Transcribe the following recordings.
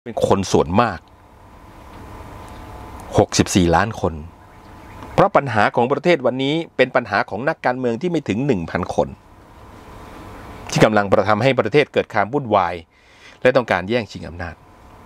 เป็นคนส่วนมาก64 ล้านคนเพราะปัญหาของประเทศวันนี้เป็นปัญหาของนักการเมืองที่ไม่ถึง 1,000 คนที่กำลังประทำให้ประเทศเกิดความวุ่นวายและต้องการแย่งชิงอำนาจ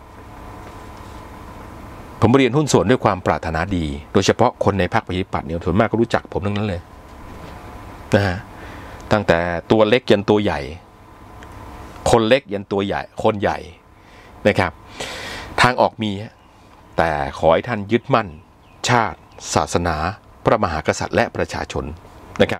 ผมเรียนหุ้นส่วนด้วยความปรารถนาดีโดยเฉพาะคนในพรรคประชาธิปัตย์เนี่ยส่วนมากก็รู้จักผมทั้งนั้นเลยนะฮะตั้งแต่ตัวเล็กยันตัวใหญ่คนเล็กยันตัวใหญ่คนใหญ่นะครับทางออกมีแต่ขอให้ท่านยึดมั่นชาติศาสนาพระมหากษัตริย์และประชาชนนะครับ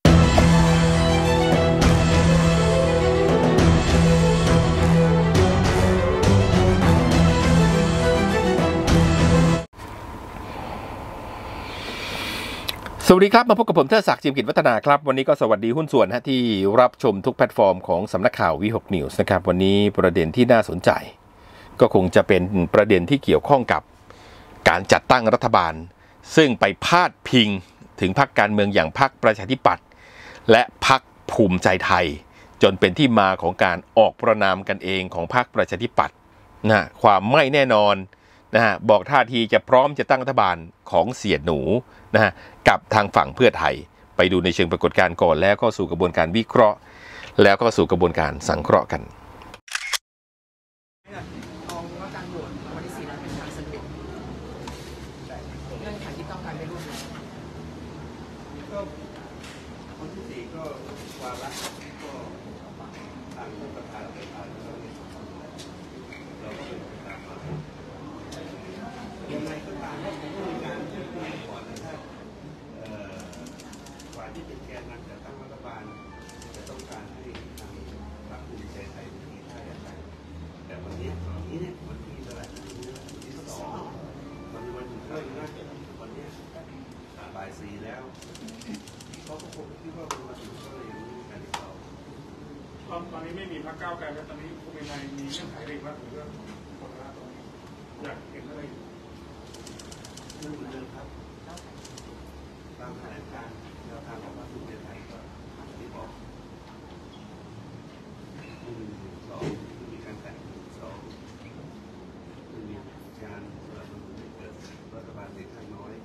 สวัสดีครับมาพบกับผมเทิดศักดิ์ จิมกิจวัฒนาครับวันนี้ก็สวัสดีหุ้นส่วนที่รับชมทุกแพลตฟอร์มของสำนักข่าววี6 News นะครับวันนี้ประเด็นที่น่าสนใจก็คงจะเป็นประเด็นที่เกี่ยวข้องกับการจัดตั้งรัฐบาลซึ่งไปพาดพิงถึงพรรคการเมืองอย่างพรรคประชาธิปัตย์และพรรคภูมิใจไทยจนเป็นที่มาของการออกประนามกันเองของพรรคประชาธิปัตย์นะความไม่แน่นอนนะฮะบอกท่าทีจะพร้อมจะตั้งรัฐบาลของเสียหนูนะฮะกับทางฝั่งเพื่อไทยไปดูในเชิงปรากฏการณ์ก่อนแล้วก็สู่กระบวนการวิเคราะห์แล้วก็สู่กระบวนการสังเคราะห์กันตอนนี้ไม่มีพรรคก้าวไกลแล้วตอนนี้ภูมิใจไทยมีเงื่อนไขอะไรบ้างหรือว่าหมดแล้วอยากเห็นอะไรเรื่องเหมือนเดิมครับตามแผนการแนวทางของพรรคภูมิใจไทยก็ที่บอก1 2มีการแต่ง2มีการสนับสนุนให้เกิดรัฐบาลเสียงข้างน้อย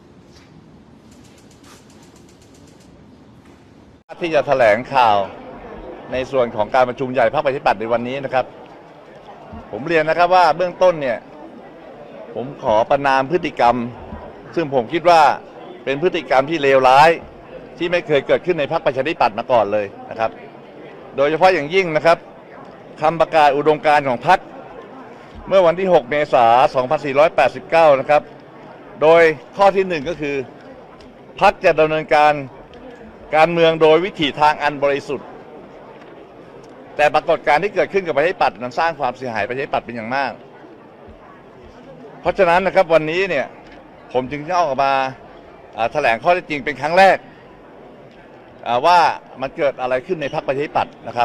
ที่จะแถลงข่าวในส่วนของการประชุมใหญ่พรรคประชาธิปัตย์ในวันนี้นะครับผมเรียนนะครับว่าเบื้องต้นเนี่ยผมขอประณามพฤติกรรมซึ่งผมคิดว่าเป็นพฤติกรรมที่เลวร้ายที่ไม่เคยเกิดขึ้นในพรรคประชาธิปัตย์มาก่อนเลยนะครับโดยเฉพาะอย่างยิ่งนะครับคำประกาศอุดมการณ์ของพรรคเมื่อวันที่6 เมษายน 2489นะครับโดยข้อที่1ก็คือพรรคจะดำเนินการเมืองโดยวิถีทางอันบริสุทธิ์แต่ปรากฏการณ์ที่เกิดขึ้นกับประชาธิปัตย์นั้นสร้างความเสียหายประชาธิปัตย์เป็นอย่างมากเพราะฉะนั้นนะครับวันนี้เนี่ยผมจึงจะออกมาแถลงข้อเท็จจริงเป็นครั้งแรกว่ามันเกิดอะไรขึ้นในพรรคประชาธิปัตย์นะครับ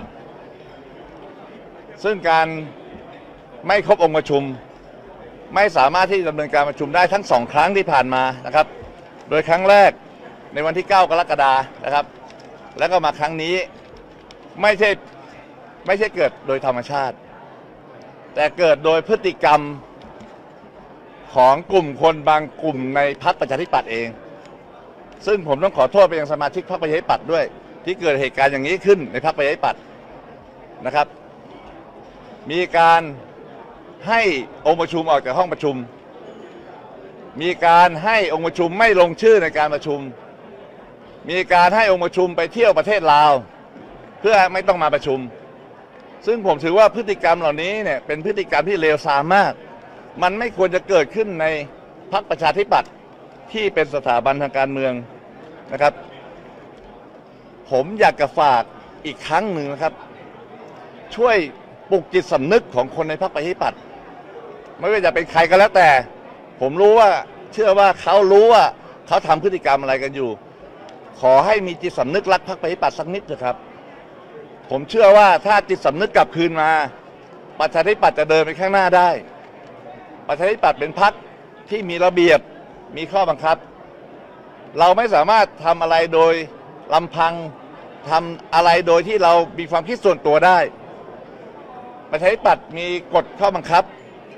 ซึ่งการไม่ครบองค์ประชุมไม่สามารถที่จะดำเนินการประชุมได้ทั้ง2 ครั้งที่ผ่านมานะครับโดยครั้งแรกในวันที่9 กรกฎาคมนะครับแล้วก็มาครั้งนี้ไม่ใช่เกิดโดยธรรมชาติแต่เกิดโดยพฤติกรรมของกลุ่มคนบางกลุ่มในพรรคประชาธิปัตย์เองซึ่งผมต้องขอโทษไปยังสมาชิกพรรคประชาธิปัตย์ด้วยที่เกิดเหตุการณ์อย่างนี้ขึ้นในพรรคประชาธิปัตย์นะครับมีการให้องค์ประชุมออกจากห้องประชุมมีการให้องค์ประชุมไม่ลงชื่อในการประชุมมีการให้องค์ประชุมไปเที่ยวประเทศลาวเพื่อไม่ต้องมาประชุมซึ่งผมถือว่าพฤติกรรมเหล่านี้เนี่ยเป็นพฤติกรรมที่เลวทรามมากมันไม่ควรจะเกิดขึ้นในพรรคประชาธิปัตย์ที่เป็นสถาบันทางการเมืองนะครับผมอยากจะฝากอีกครั้งหนึ่งนะครับช่วยปลุกจิตสำนึกของคนในพรรคประชาธิปัตย์ไม่ว่าจะเป็นใครก็แล้วแต่ผมรู้ว่าเชื่อว่าเขารู้ว่าเขาทำพฤติกรรมอะไรกันอยู่ขอให้มีจิตสำนึกรักพรรคประชาธิปัตย์สักนิดเถอะครับผมเชื่อว่าถ้าจิตสำนึกกลับคืนมาประชาธิปัตย์จะเดินไปข้างหน้าได้ประชาธิปัตย์เป็นพรรคที่มีระเบียบมีข้อบังคับเราไม่สามารถทำอะไรโดยลำพังทำอะไรโดยที่เรามีความคิดส่วนตัวได้ประชาธิปัตย์มีกฎข้อบังคับ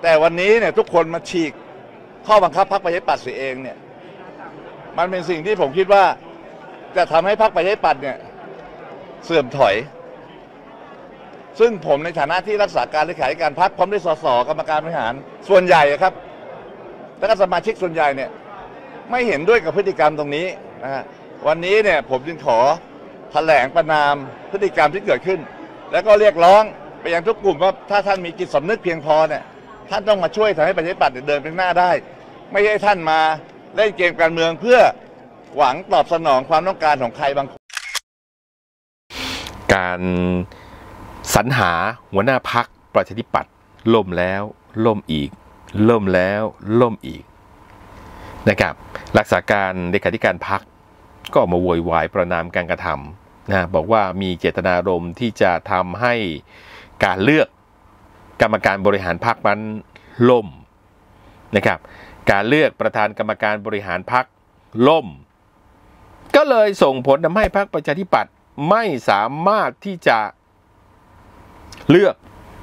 แต่วันนี้เนี่ยทุกคนมาฉีกข้อบังคับพรรคประชาธิปัตย์เสียเองเนี่ยมันเป็นสิ่งที่ผมคิดว่าจะทำให้พรรคประชาธิปัตย์เนี่ยเสื่อมถอยซึ่งผมในฐานะที่รักษาการเลขาธิการพรรคพร้อมด้วยสสกรรมการบริหารส่วนใหญ่ครับและก็สมาชิกส่วนใหญ่เนี่ยไม่เห็นด้วยกับพฤติกรรมตรงนี้นะฮะวันนี้เนี่ยผมจึงขอแถลงประณามพฤติกรรมที่เกิดขึ้นแล้วก็เรียกร้องไปยังทุกกลุ่มว่าถ้าท่านมีจิตสำนึกเพียงพอเนี่ยท่านต้องมาช่วยทำให้ประชาธิปัตย์เดินไปข้างหน้าได้ไม่ใช่ท่านมาเล่นเกมการเมืองเพื่อหวังตอบสนองความต้องการของใครบางคนการสรรหาหัวหน้าพรรคประชาธิปัตย์ล่มแล้วล่มอีกล่มแล้วล่มอีกนะครับรักษาการเลขาธิการพรรคก็มาโวยวายประณามการกระทำนะบอกว่ามีเจตนารมณ์ที่จะทำให้การเลือกกรรมการบริหารพรรคนั้นล่มนะครับการเลือกประธานกรรมการบริหารพรรคล่มก็เลยส่งผลทำให้พรรคประชาธิปัตย์ไม่สามารถที่จะเลือก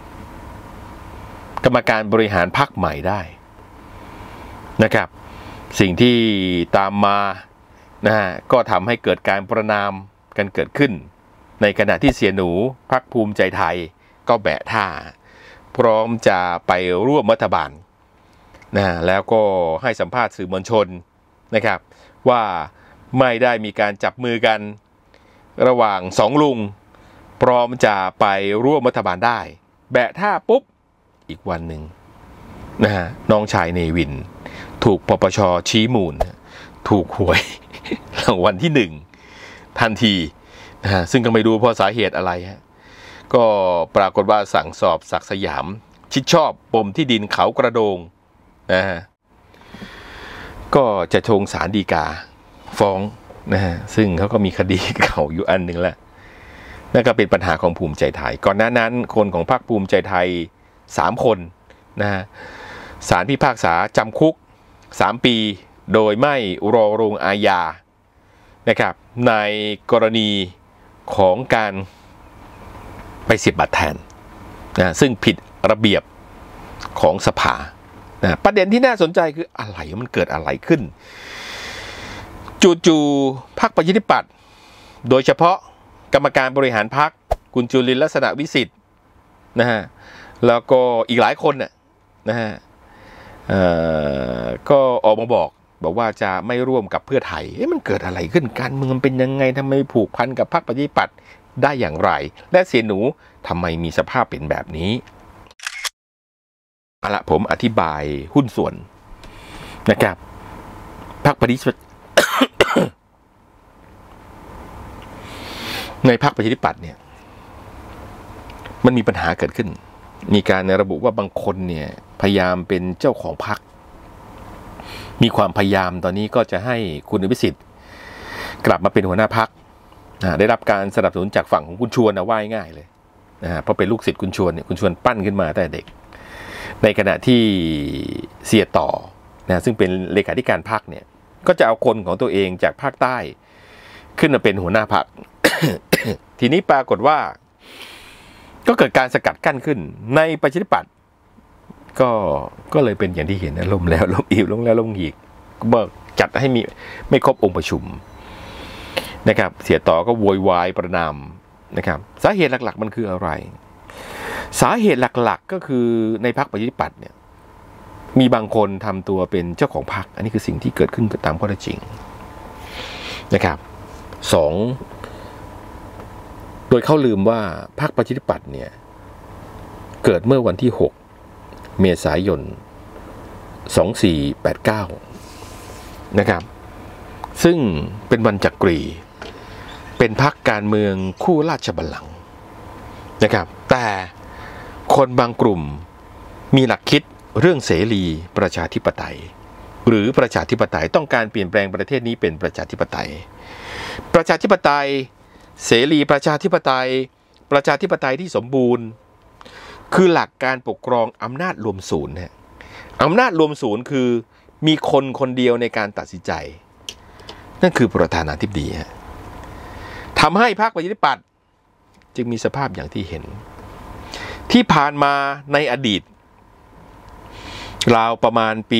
กรรมการบริหารพรรคใหม่ได้นะครับสิ่งที่ตามมานะฮะก็ทำให้เกิดการประณามกันเกิดขึ้นในขณะที่เสียหนูพรรคภูมิใจไทยก็แบะท่าพร้อมจะไปร่วมรัฐบาลนะแล้วก็ให้สัมภาษณ์สื่อมวลชนนะครับว่าไม่ได้มีการจับมือกันระหว่างสองลุงพร้อมจะไปร่วมรัฐบาลได้แบะท่าปุ๊บอีกวันหนึ่งนะฮะน้องชายเนวินถูกปปช.ชี้มูลถูกหวยรางวัลที่1ทันทีนะฮะซึ่งก็ไม่รู้เพราะสาเหตุอะไรฮะก็ปรากฏว่าสั่งสอบศักดิ์สยามชิดชอบปมที่ดินเขากระโดงนะฮะก็จะชงศาลฎีกาฟ้องนะฮะซึ่งเขาก็มีคดีเก่าอยู่อันหนึ่งแล้วนั่นก็เป็นปัญหาของภูมิใจไทยก่อนหน้านั้นคนของพรรคภูมิใจไทย3 คนนะฮะศาลพิพากษาจำคุก3 ปีโดยไม่รอลงอาญานะครับในกรณีของการไปเสียบบัตรแทนนะซึ่งผิดระเบียบของสภานะประเด็นที่น่าสนใจคืออะไรมันเกิดอะไรขึ้นจู่ๆพรรคประชาธิปัตย์โดยเฉพาะกรรมการบริหารพรรคคุณจุลินทร์ลักษณะวิสิทธิ์นะฮะแล้วก็อีกหลายคนนะฮะก็ออกมาบอกว่าจะไม่ร่วมกับเพื่อไทยมันเกิดอะไรขึ้นการเมืองเป็นยังไงทำไมผูกพันกับพรรคประชาธิปัตย์ได้อย่างไรและเสียหนูทำไมมีสภาพเป็นแบบนี้เอาละผมอธิบายหุ้นส่วนนะครับพรรคประชาธิปัตย์ ในพรรคประชาธิปัตย์เนี่ยมันมีปัญหาเกิดขึ้นมีการระบุว่าบางคนเนี่ยพยายามเป็นเจ้าของพรรคมีความพยายามตอนนี้ก็จะให้คุณอภิสิทธิ์กลับมาเป็นหัวหน้าพรรคได้รับการสนับสนุนจากฝั่งของคุณชวนว่าง่ายเลยเพราะเป็นลูกศิษย์คุณชวนเนี่ยคุณชวนปั้นขึ้นมาแต่เด็กในขณะที่เสียต่อซึ่งเป็นเลขาธิการพรรคเนี่ยก็จะเอาคนของตัวเองจากภาคใต้ขึ้นมาเป็นหัวหน้าพรรค ทีนี้ปรากฏว่าก็เกิดการสกัดกั้นขึ้นในประชาธิปัตย์ก็เลยเป็นอย่างที่เห็นนะล้มแล้วล้มอีกล้มแล้วล้มอีกก็จัดให้มีไม่ครบองค์ประชุมนะครับเสียต่อก็โวยวายประณามนะครับสาเหตุหลักๆมันคืออะไรสาเหตุหลักๆก็คือในพรรคประชาธิปัตย์เนี่ยมีบางคนทำตัวเป็นเจ้าของพรรคอันนี้คือสิ่งที่เกิดขึ้นตามข้อเท็จจริงนะครับ2โดยเขาลืมว่าพรรคประชาธิปัตย์เนี่ยเกิดเมื่อวันที่6 เมษายน 2489นะครับซึ่งเป็นวันจักรีเป็นพรรคการเมืองคู่ราชบัลลังก์นะครับแต่คนบางกลุ่มมีหลักคิดเรื่องเสรีประชาธิปไตยหรือประชาธิปไตยต้องการเปลี่ยนแปลงประเทศนี้เป็นประชาธิปไตยประชาธิปไตยเสรีประชาธิปไตยประชาธิปไตยที่สมบูรณ์คือหลักการปกครองอำนาจรวมศูนย์นะอำนาจรวมศูนย์คือมีคนคนเดียวในการตัดสินใจนั่นคือประธานาธิบดีทำให้พรรคประชาธิปัตย์จึงมีสภาพอย่างที่เห็นที่ผ่านมาในอดีตราวประมาณปี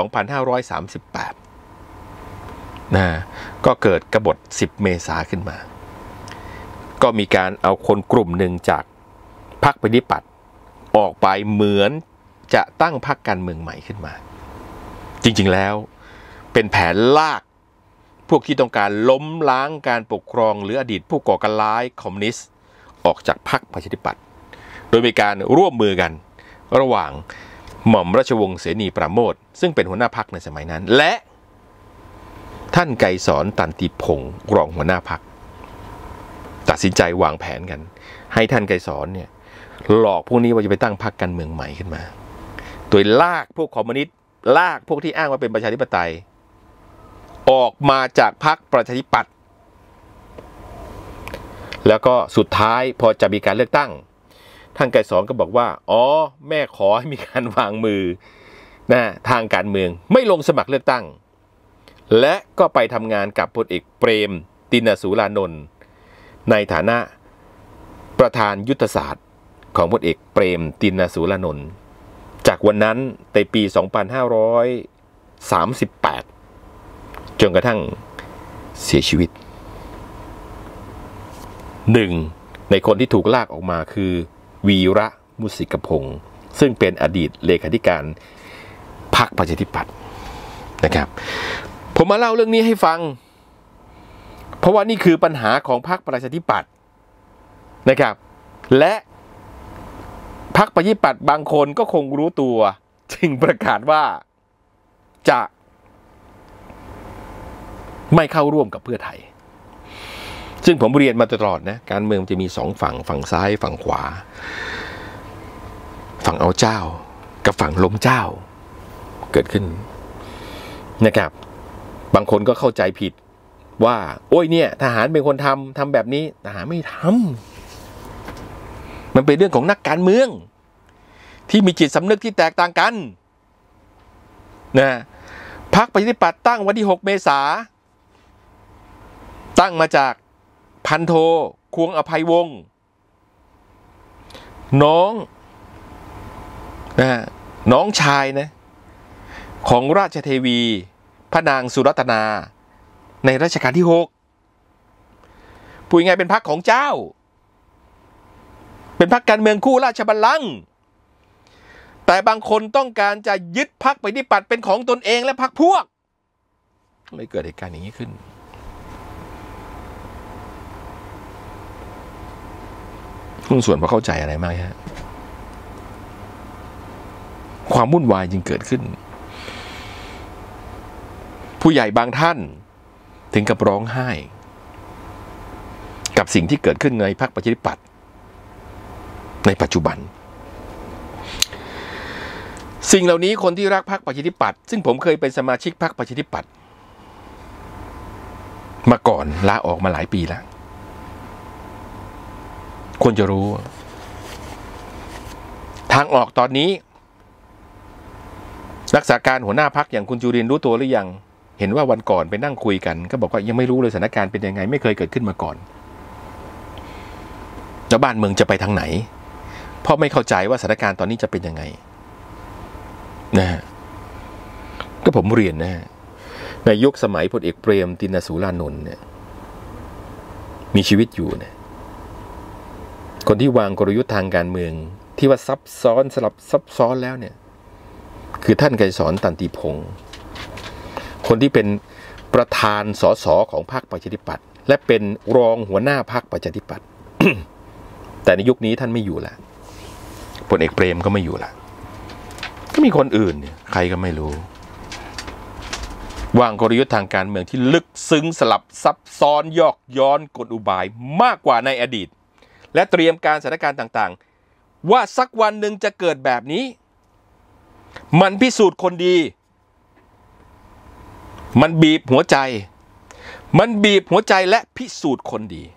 2538 ก็เกิดกบฏ10 เมษายนขึ้นมาก็มีการเอาคนกลุ่มหนึ่งจากพรรคประชาธิปัตย์ออกไปเหมือนจะตั้งพรรคการเมืองใหม่ขึ้นมาจริงๆแล้วเป็นแผนลากพวกที่ต้องการล้มล้างการปกครองหรืออดีตผู้ก่อการร้ายคอมมิวนิสต์ออกจากพรรคประชาธิปัตย์โดยมีการร่วมมือกันระหว่างหม่อมราชวงศ์เสนีปราโมชซึ่งเป็นหัวหน้าพรรคในสมัยนั้นและท่านไกรสอนตันติพงศ์รองหัวหน้าพรรคตัดสินใจวางแผนกันให้ท่านไกรสอนเนี่ยหลอกพวกนี้ว่าจะไปตั้งพรรคการเมืองใหม่ขึ้นมาโดยลากพวกคอมมิวนิสต์ลากพวกที่อ้างว่าเป็นประชาธิปไตยออกมาจากพรรคประชาธิปัตย์แล้วก็สุดท้ายพอจะมีการเลือกตั้งท่านไกรสอนก็บอกว่าแม่ขอให้มีการวางมือทางการเมืองไม่ลงสมัครเลือกตั้งและก็ไปทำงานกับพลเอกเปรมติณสูรานนท์ในฐานะประธานยุทธศาสตร์ของพลเอกเปรมติณสูรานนท์จากวันนั้นในปี 2538 จนกระทั่งเสียชีวิตหนึ่งในคนที่ถูกลากออกมาคือวีระมุสิกพงศ์ซึ่งเป็นอดีตเลขาธิการพรรคประชาธิปัตย์นะครับผมมาเล่าเรื่องนี้ให้ฟังเพราะว่านี่คือปัญหาของพรรคประชาธิปัตย์นะครับและพรรคประชาธิปัตย์บางคนก็คงรู้ตัวจึงประกาศว่าจะไม่เข้าร่วมกับเพื่อไทยซึ่งผมเรียนมาตลอดนะการเมืองจะมีสองฝั่งซ้ายฝั่งขวาฝั่งเอาเจ้ากับฝั่งล้มเจ้าเกิดขึ้นนะครับบางคนก็เข้าใจผิดว่าโอ้ยเนี่ยทหารเป็นคนทำแบบนี้ทหารไม่ทำมันเป็นเรื่องของนักการเมืองที่มีจิตสำนึกที่แตกต่างกันนะพรรคประชาธิปัตย์ตั้งวันที่6 เมษายนตั้งมาจากพันโทควงอภัยวงศ์น้องชายนะของราชเทวีพระนางสุรัตนาในรัชกาลที่6พูดง่ายเป็นพรรคของเจ้าเป็นพรรคการเมืองคู่ราชบัลลังก์แต่บางคนต้องการจะยึดพรรคประชาธิปัตย์เป็นของตนเองและพรรคพวกเลยเกิดเหตุการณ์อย่างนี้ขึ้นหุ้นส่วนพอเข้าใจอะไรมากฮะความวุ่นวายจึงเกิดขึ้นผู้ใหญ่บางท่านถึงกับร้องไห้กับสิ่งที่เกิดขึ้นในพรรคประชาธิปัตย์ในปัจจุบันสิ่งเหล่านี้คนที่รักพรรคประชาธิปัตย์ซึ่งผมเคยเป็นสมาชิกพรรคประชาธิปัตย์มาก่อนลาออกมาหลายปีแล้วควรจะรู้ทางออกตอนนี้รักษาการหัวหน้าพรรคอย่างคุณจุรินทร์รู้ตัวหรือยังเห็นว่าวันก่อนไปนั่งคุยกันก็บอกว่ายังไม่รู้เลยสถานการณ์เป็นยังไงไม่เคยเกิดขึ้นมาก่อนแล้วบ้านเมืองจะไปทางไหนเพราะไม่เข้าใจว่าสถานการณ์ตอนนี้จะเป็นยังไงนะก็ผมเรียนนะในยุคสมัยพลเอกเปรมติณสูรานนท์เนี่ยมีชีวิตอยู่เนี่ยคนที่วางกลยุทธ์ทางการเมืองที่ว่าซับซ้อนสลับซับซ้อนแล้วเนี่ยคือท่านไกรสอนตันติพงศ์คนที่เป็นประธานสสของพรรคประชาธิปัตย์และเป็นรองหัวหน้าพรรคประชาธิปัตย์ แต่ในยุคนี้ท่านไม่อยู่แล้วพลเอกเปรมก็ไม่อยู่แล้วก็มีคนอื่นเนี่ยใครก็ไม่รู้วางกลยุทธ์ทางการเมืองที่ลึกซึ้งสลับซับซ้อนยอกย้อนกลอุบายมากกว่าในอดีตและเตรียมการสถานการณ์ต่างๆว่าสักวันหนึ่งจะเกิดแบบนี้มันพิสูจน์คนดีมันบีบหัวใจและพิสูจน์คนดี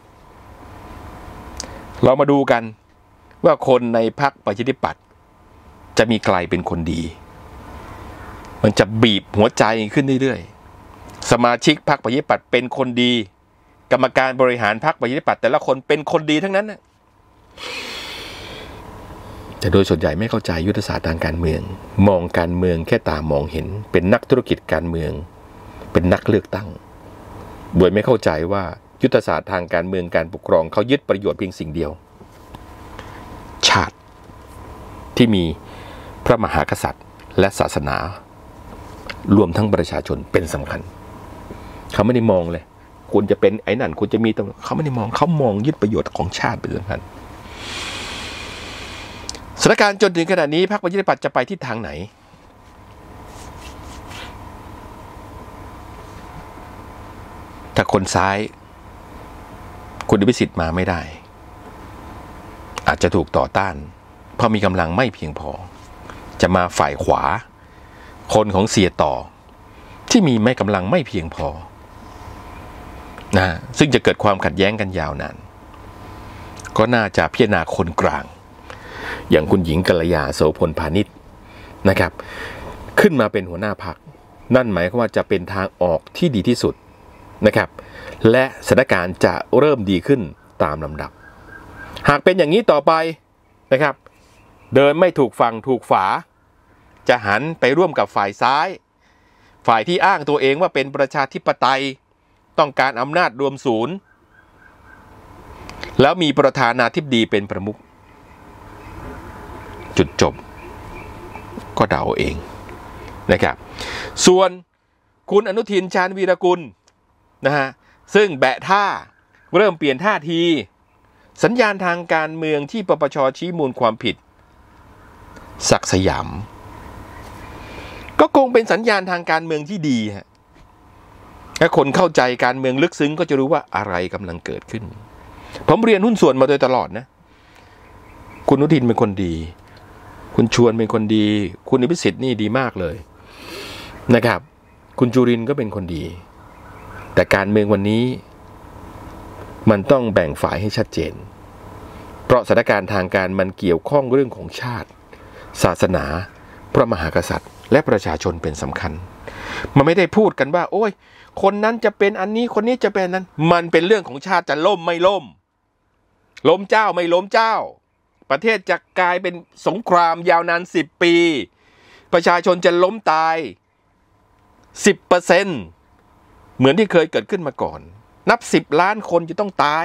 เรามาดูกันว่าคนในพรรคประชาธิปัตย์จะมีใครเป็นคนดีมันจะบีบหัวใจขึ้นเรื่อยๆสมาชิกพรรคประชาธิปัตย์เป็นคนดีกรรมการบริหารพรรคประชาธิปัตย์แต่ละคนเป็นคนดีทั้งนั้นนะแต่โดยส่วนใหญ่ไม่เข้าใจยุทธศาสตร์ทางการเมืองมองการเมืองแค่ตามองเห็นเป็นนักธุรกิจการเมืองเป็นนักเลือกตั้งโดยไม่เข้าใจว่ายุทธศาสตร์ทางการเมืองการปกครองเขายึดประโยชน์เพียงสิ่งเดียวชาติที่มีพระมหากษัตริย์และศาสนารวมทั้งประชาชนเป็นสำคัญเขาไม่ได้มองเลยคุณจะเป็นไอ้นั่นคุณจะมีเขาไม่ได้มองเขามองยึดประโยชน์ของชาติเป็นสำคัญสถานการณ์จนถึงขณะนี้พรรคประชาธิปัตย์จะไปทิศทางไหนถ้าคนซ้ายคุณอภิสิทธิ์มาไม่ได้อาจจะถูกต่อต้านเพราะมีกำลังไม่เพียงพอจะมาฝ่ายขวาคนของเสียต่อที่มีไม่กำลังไม่เพียงพอนะซึ่งจะเกิดความขัดแย้งกันยาวนานก็น่าจะพิจารณาคนกลางอย่างคุณหญิงกัลยาโสพลพานิชนะครับขึ้นมาเป็นหัวหน้าพรรคนั่นหมายความว่าจะเป็นทางออกที่ดีที่สุดนะครับและสถานการณ์จะเริ่มดีขึ้นตามลำดับหากเป็นอย่างนี้ต่อไปนะครับเดินไม่ถูกฝั่งถูกฝาจะหันไปร่วมกับฝ่ายซ้ายฝ่ายที่อ้างตัวเองว่าเป็นประชาธิปไตยต้องการอำนาจรวมศูนย์แล้วมีประธานาธิบดีเป็นประมุขจุดจบก็เดาเองนะครับส่วนคุณอนุทินชาญวีรกุลนะฮะซึ่งแบะท่าเริ่มเปลี่ยนท่าทีสัญญาณทางการเมืองที่ปปช.ชี้มูลความผิดศักดิ์สยามก็คงเป็นสัญญาณทางการเมืองที่ดีฮะถ้าคนเข้าใจการเมืองลึกซึ้งก็จะรู้ว่าอะไรกำลังเกิดขึ้นผมเรียนหุ้นส่วนมาโดยตลอดนะคุณอนุทินเป็นคนดีคุณชวนเป็นคนดีคุณอภิสิทธิ์นี่ดีมากเลยนะครับคุณจุรินทร์ก็เป็นคนดีแต่การเมืองวันนี้มันต้องแบ่งฝ่ายให้ชัดเจนเพราะสถานการณ์ทางการมันเกี่ยวข้องเรื่องของชาติศาสนาพระมหากษัตริย์และประชาชนเป็นสำคัญมันไม่ได้พูดกันว่าโอ้ยคนนั้นจะเป็นอันนี้คนนี้จะเป็นนั้นมันเป็นเรื่องของชาติจะล่มไม่ล่มล้มเจ้าไม่ล้มเจ้าประเทศจะกลายเป็นสงครามยาวนาน10 ปีประชาชนจะล้มตาย 10% เหมือนที่เคยเกิดขึ้นมาก่อนนับ10 ล้านคนจะต้องตาย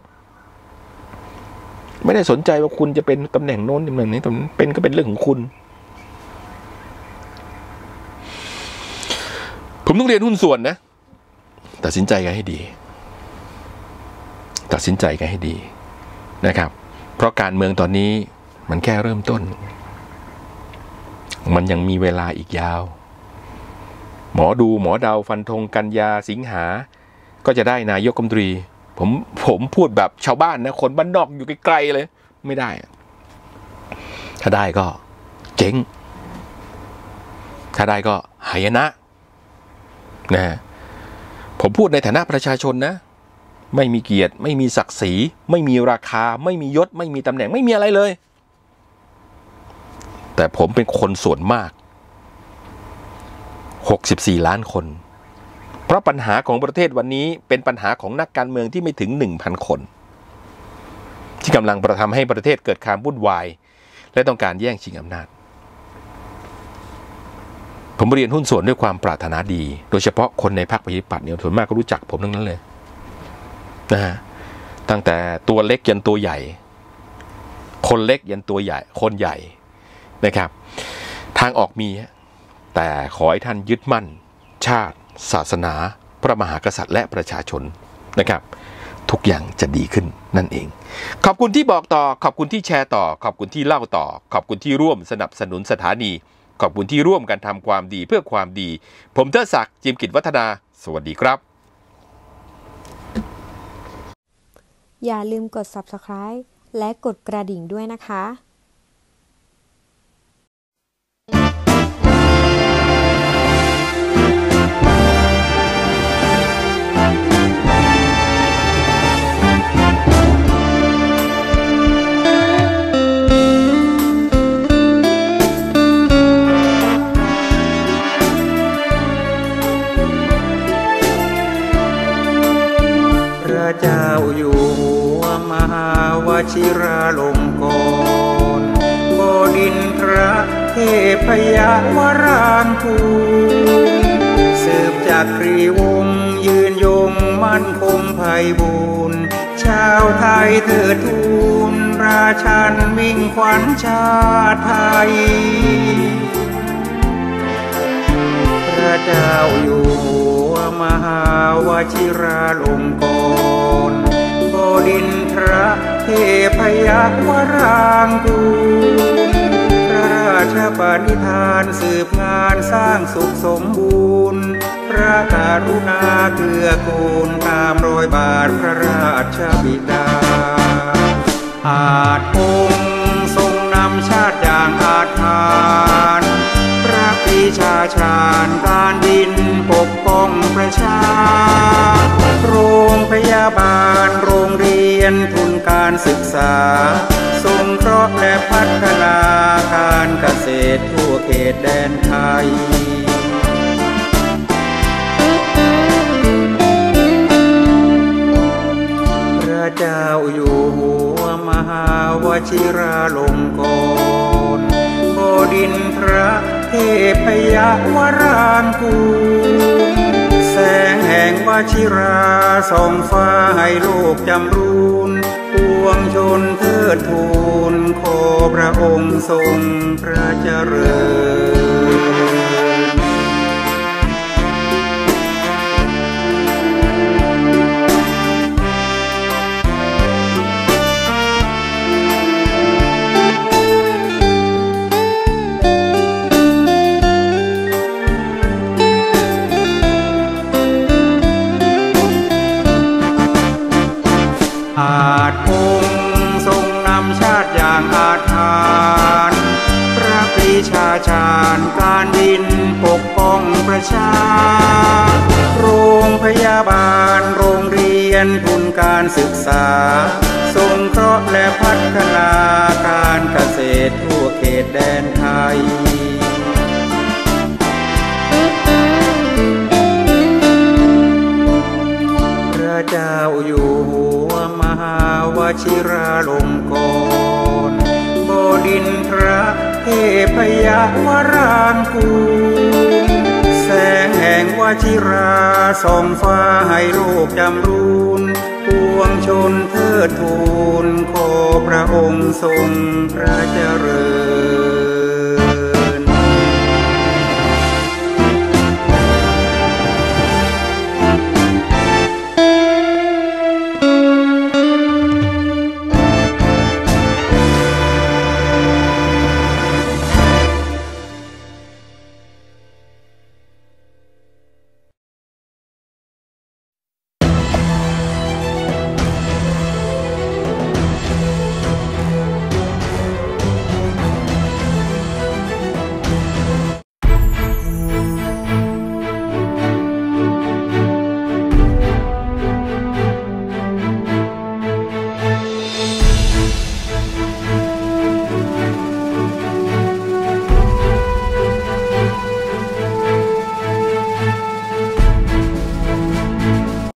ไม่ได้สนใจว่าคุณจะเป็นตำแหน่งโน้นตำแหน่งนี้เป็นก็เป็นเรื่องของคุณผมต้องเรียนหุ้นส่วนนะตัดสินใจกันให้ดีตัดสินใจกันให้ดีนะครับเพราะการเมืองตอนนี้มันแค่เริ่มต้นมันยังมีเวลาอีกยาวหมอดูหมอเดาฟันธงกันยาสิงหาก็จะได้นายกรัฐมนตรีผมพูดแบบชาวบ้านนะคนบ้านนอกอยู่ไกลๆเลยไม่ได้ถ้าได้ก็เจ๊งถ้าได้ก็หายนะผมพูดในฐานะประชาชนนะไม่มีเกียรติไม่มีศักดิ์ศรีไม่มีราคาไม่มียศไม่มีตำแหน่งไม่มีอะไรเลยแต่ผมเป็นคนส่วนมาก64 ล้านคนเพราะปัญหาของประเทศวันนี้เป็นปัญหาของนักการเมืองที่ไม่ถึง 1,000 คนที่กำลังทำให้ประเทศเกิดความวุ่นวายและต้องการแย่งชิงอำนาจผมเรียนหุ้นส่วนด้วยความปรารถนาดีโดยเฉพาะคนในพรรคประชาธิปัตย์เนี่ยส่วนมากก็รู้จักผมทั้งนั้นเลยนะฮะตั้งแต่ตัวเล็กยันตัวใหญ่คนเล็กยันตัวใหญ่คนใหญ่นะครับทางออกมีแต่ขอให้ท่านยึดมั่นชาติศาสนาพระมหากษัตริย์และประชาชนนะครับทุกอย่างจะดีขึ้นนั่นเองขอบคุณที่บอกต่อขอบคุณที่แชร์ต่อขอบคุณที่เล่าต่อขอบคุณที่ร่วมสนับสนุนสถานีขอบคุณที่ร่วมกันทำความดีเพื่อความดีผมเทิดศักดิ์จิมกิจวัฒนาสวัสดีครับอย่าลืมกด Subscribe และกดกระดิ่งด้วยนะคะเจ้าอยู่หัวมหาวชิราลงกรณ์บพยวรางกูสืบจากกรีวงศ์ยืนยงมั่นคงไพบูรณ์ชาวไทยเถิดทูลราชันมิ่งขวัญชาติไทยพระเจ้าอยู่หัวมหาวชิราลงกรณ์บดินทรเทพยวรางกูพระราชปณิธานสืบงานสร้างสุขสมบูรณ์พระกรุณาเกื้อกูลตามรอยบาทพระราชบิดาอาจพงทรงนำชาติอย่างอาจฐานพระปรีชาชาญการดินปกป้องประชาโรงพยาบาลโรงเรียนทุนการศึกษาสงเคราะห์และพัฒนาการเกษตรทั่วเขตแดนไทยพระเจ้าอยู่หัวมหาวชิราลงกรณ์บดินทรเทพยวรางกูแสงแห่งวชิราส่องฟ้าให้โลกจำรูนปวงชนเทิดทูนขอพระองค์ทรงพระเจริญอาจพงทรงนำชาติอย่างอาจฐานพระปรีชาชาญการดินปกป้องประชาโรงพยาบาลโรงเรียนทุนการศึกษาสงเคราะห์และพัฒนาการเกษตรทั่วเขตแดนไทยพระเจ้าอยู่หัวมหาวชิราลงกรณ์บดินทรเทพยวรางกูแสงแห่งวชิราส่องฟ้าให้โลกจำรูนปวงชนเทิดทูนขอพระองค์ทรงพระเจริญ